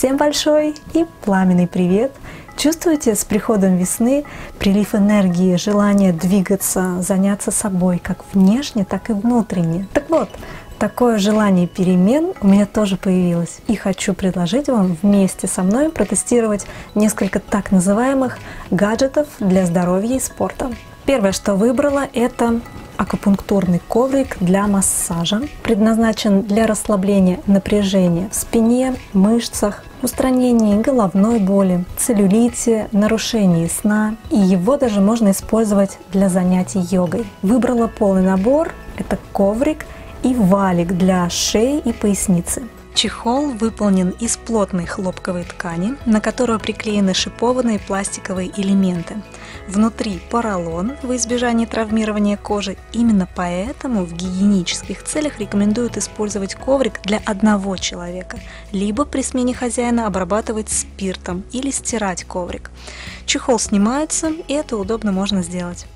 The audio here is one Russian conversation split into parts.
Всем большой и пламенный привет! Чувствуете с приходом весны прилив энергии, желание двигаться, заняться собой, как внешне, так и внутренне? Так вот, такое желание перемен у меня тоже появилось. И хочу предложить вам вместе со мной протестировать несколько так называемых гаджетов для здоровья и спорта. Первое, что выбрала, это акупунктурный коврик для массажа. Предназначен для расслабления напряжения в спине, мышцах, устранения головной боли, целлюлите, нарушений сна. И его даже можно использовать для занятий йогой. Выбрала полный набор. Это коврик и валик для шеи и поясницы. Чехол выполнен из плотной хлопковой ткани, на которую приклеены шипованные пластиковые элементы. Внутри поролон во избежание травмирования кожи. Именно поэтому в гигиенических целях рекомендуют использовать коврик для одного человека, либо при смене хозяина обрабатывать спиртом или стирать коврик. Чехол снимается, и это удобно можно сделать.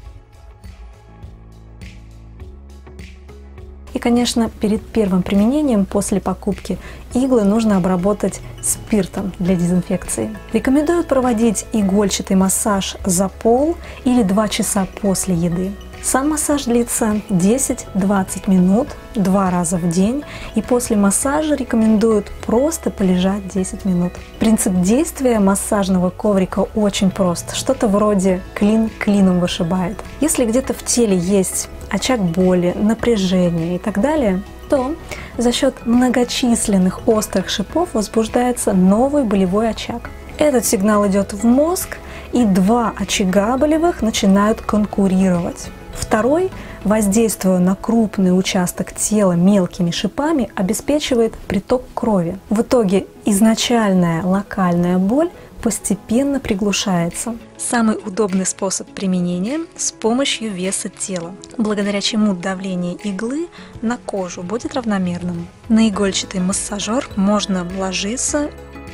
И, конечно, перед первым применением после покупки иглы нужно обработать спиртом для дезинфекции. Рекомендуют проводить игольчатый массаж за пол или 2 часа после еды. Сам массаж длится 10-20 минут 2 раза в день, и после массажа рекомендуют просто полежать 10 минут. Принцип действия массажного коврика очень прост, что-то вроде клин клином вышибает. Если где-то в теле есть очаг боли, напряжения и так далее, то за счет многочисленных острых шипов возбуждается новый болевой очаг. Этот сигнал идет в мозг, и 2 очага болевых начинают конкурировать. Второй, воздействуя на крупный участок тела мелкими шипами, обеспечивает приток крови. В итоге изначальная локальная боль постепенно приглушается. Самый удобный способ применения с помощью веса тела, благодаря чему давление иглы на кожу будет равномерным. На игольчатый массажер можно ложиться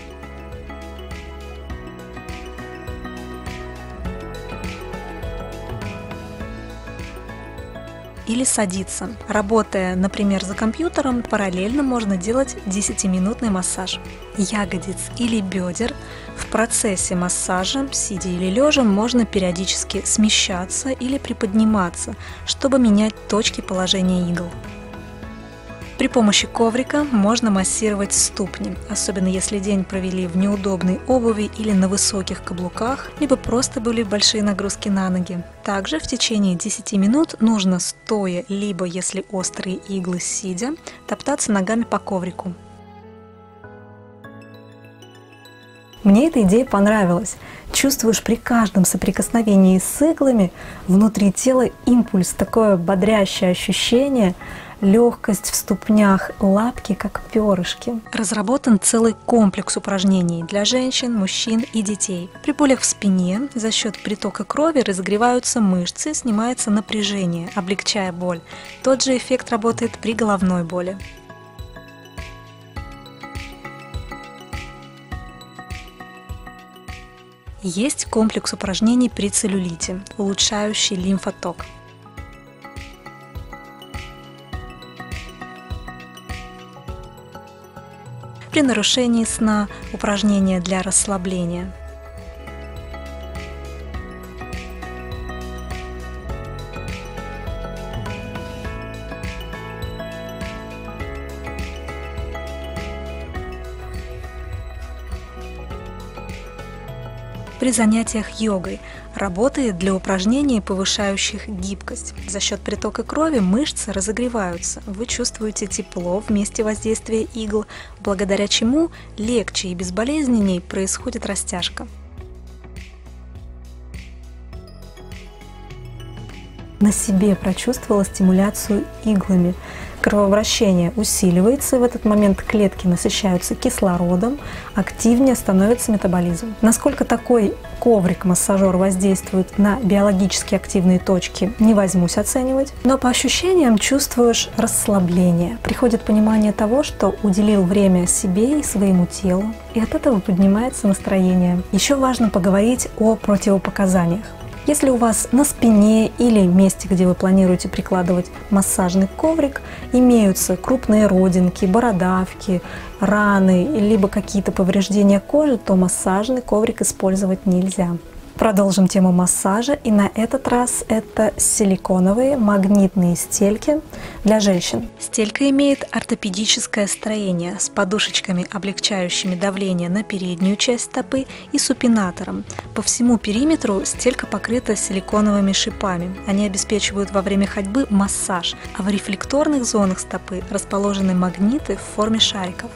или садиться. Работая, например, за компьютером, параллельно можно делать 10-минутный массаж ягодиц или бедер. В процессе массажа, сидя или лежа, можно периодически смещаться или приподниматься, чтобы менять точки положения игл. При помощи коврика можно массировать ступни, особенно если день провели в неудобной обуви или на высоких каблуках, либо просто были большие нагрузки на ноги. Также в течение 10 минут нужно стоя, либо, если острые иглы, сидя, топтаться ногами по коврику. Мне эта идея понравилась. Чувствуешь при каждом соприкосновении с иглами внутри тела импульс, такое бодрящее ощущение, легкость в ступнях, лапки как перышки. Разработан целый комплекс упражнений для женщин, мужчин и детей. При болях в спине за счет притока крови разогреваются мышцы, снимается напряжение, облегчая боль. Тот же эффект работает при головной боли. Есть комплекс упражнений при целлюлите, улучшающий лимфоток. При нарушении сна упражнения для расслабления. При занятиях йогой работает для упражнений, повышающих гибкость. За счет притока крови мышцы разогреваются. Вы чувствуете тепло в месте воздействия игл, благодаря чему легче и безболезненней происходит растяжка. На себе прочувствовала стимуляцию иглами. Кровообращение усиливается, в этот момент клетки насыщаются кислородом, активнее становится метаболизм. Насколько такой коврик-массажер воздействует на биологически активные точки, не возьмусь оценивать, но по ощущениям чувствуешь расслабление. Приходит понимание того, что уделил время себе и своему телу, и от этого поднимается настроение. Еще важно поговорить о противопоказаниях. Если у вас на спине или месте, где вы планируете прикладывать массажный коврик, имеются крупные родинки, бородавки, раны, либо какие-то повреждения кожи, то массажный коврик использовать нельзя. Продолжим тему массажа, и на этот раз это силиконовые магнитные стельки для женщин. Стелька имеет ортопедическое строение с подушечками, облегчающими давление на переднюю часть стопы, и супинатором. По всему периметру стелька покрыта силиконовыми шипами. Они обеспечивают во время ходьбы массаж, а в рефлекторных зонах стопы расположены магниты в форме шариков.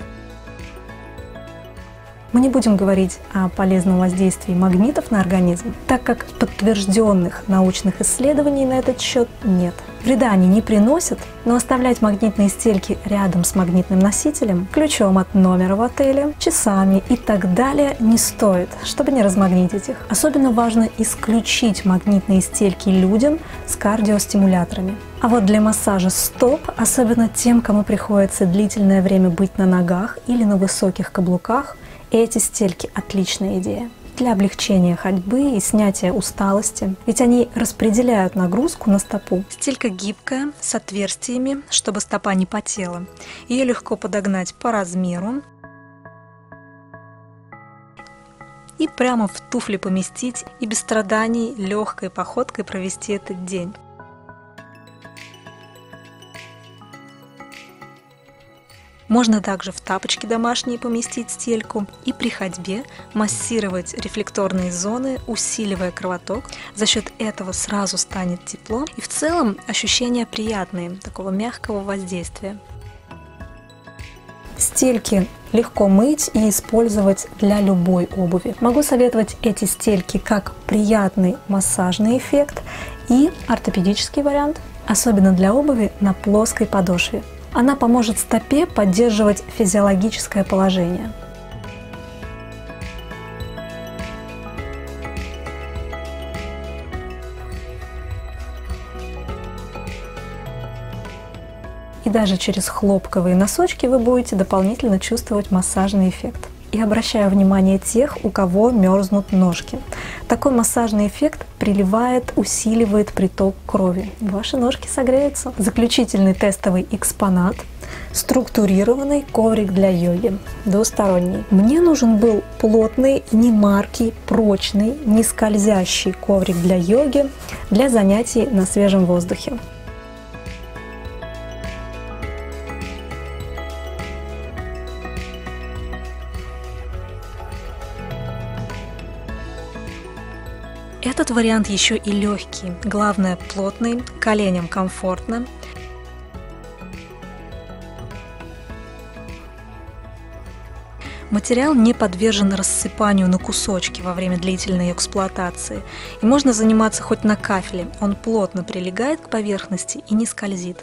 Мы не будем говорить о полезном воздействии магнитов на организм, так как подтвержденных научных исследований на этот счет нет. Вреда они не приносят, но оставлять магнитные стельки рядом с магнитным носителем, ключом от номера в отеле, часами и так далее не стоит, чтобы не размагнитить их. Особенно важно исключить магнитные стельки людям с кардиостимуляторами. А вот для массажа стоп, особенно тем, кому приходится длительное время быть на ногах или на высоких каблуках, эти стельки – отличная идея для облегчения ходьбы и снятия усталости, ведь они распределяют нагрузку на стопу. Стелька гибкая, с отверстиями, чтобы стопа не потела. Ее легко подогнать по размеру и прямо в туфли поместить, и без страданий легкой походкой провести этот день. Можно также в тапочки домашние поместить стельку и при ходьбе массировать рефлекторные зоны, усиливая кровоток. За счет этого сразу станет тепло, и в целом ощущения приятные, такого мягкого воздействия. Стельки легко мыть и использовать для любой обуви. Могу советовать эти стельки как приятный массажный эффект и ортопедический вариант, особенно для обуви на плоской подошве. Она поможет стопе поддерживать физиологическое положение. И даже через хлопковые носочки вы будете дополнительно чувствовать массажный эффект. И обращаю внимание тех, у кого мерзнут ножки. Такой массажный эффект приливает, усиливает приток крови. Ваши ножки согреются. Заключительный тестовый экспонат – структурированный коврик для йоги, двусторонний. Мне нужен был плотный, немаркий, прочный, не скользящий коврик для йоги для занятий на свежем воздухе. Этот вариант еще и легкий, главное плотный, коленям комфортно. Материал не подвержен рассыпанию на кусочки во время длительной эксплуатации, и можно заниматься хоть на кафеле, он плотно прилегает к поверхности и не скользит.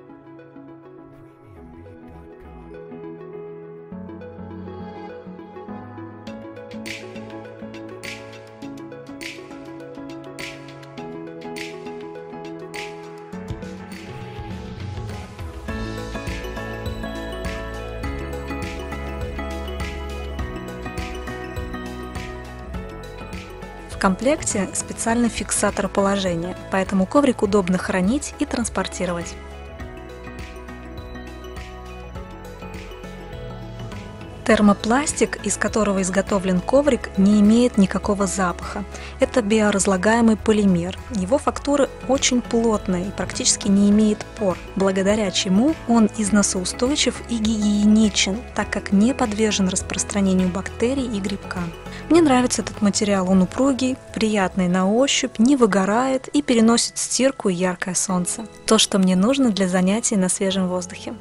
В комплекте специальный фиксатор положения, поэтому коврик удобно хранить и транспортировать. Термопластик, из которого изготовлен коврик, не имеет никакого запаха. Это биоразлагаемый полимер. Его фактура очень плотная и практически не имеет пор, благодаря чему он износоустойчив и гигиеничен, так как не подвержен распространению бактерий и грибка. Мне нравится этот материал, он упругий, приятный на ощупь, не выгорает и переносит стирку и яркое солнце. То, что мне нужно для занятий на свежем воздухе.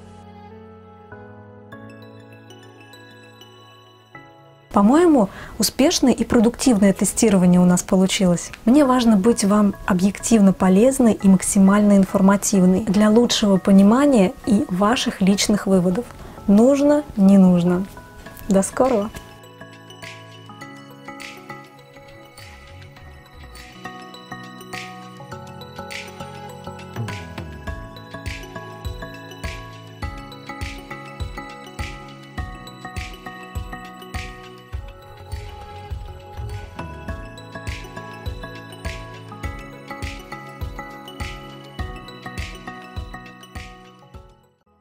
По-моему, успешное и продуктивное тестирование у нас получилось. Мне важно быть вам объективно полезной и максимально информативной для лучшего понимания и ваших личных выводов. Нужно, не нужно. До скорого!